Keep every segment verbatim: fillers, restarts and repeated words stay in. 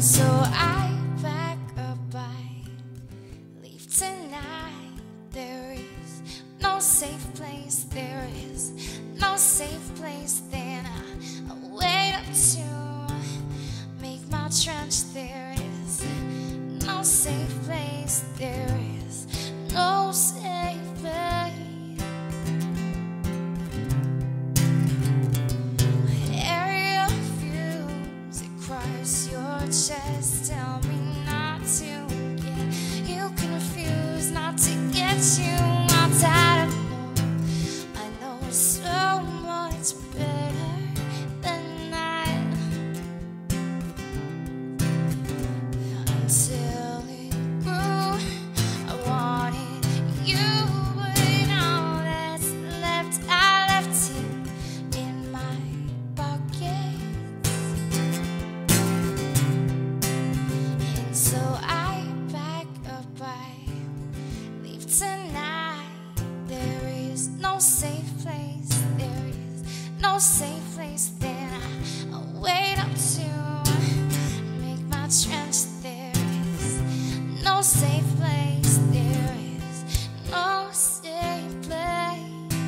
So I pack up, I leave tonight. There is no safe place, there is no safe place. Then I, I wait up to make my trench. There is no safe place, there is no safe place. Area fumes across your chest, tell me not to get you confused, not to get you out of know. I know it's so much better than that. Until it grew, I wanted you, but all that's left, I left it in my pockets. And so I pack up, I leave tonight. There is no safe place, there is no safe place. Then I, I wait up to make my trench. There is no safe place, there is no safe place.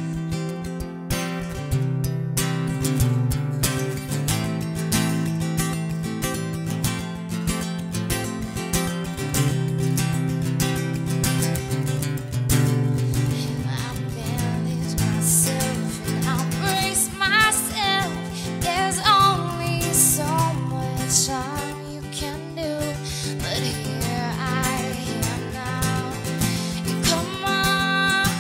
And I bandage myself and I brace myself. There's only so much harm you can do, but here I am now. You come on,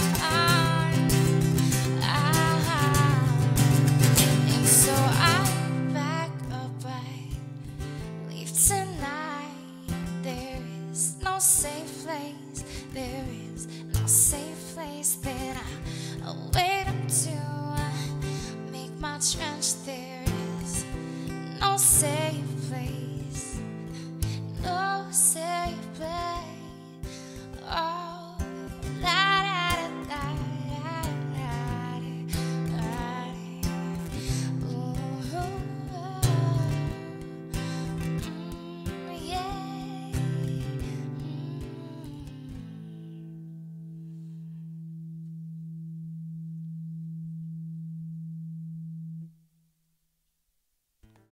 and so I pack up, I leave tonight. There is no safe place, there is no safe place. Then I, I wait up to make my trench. There is no safe place.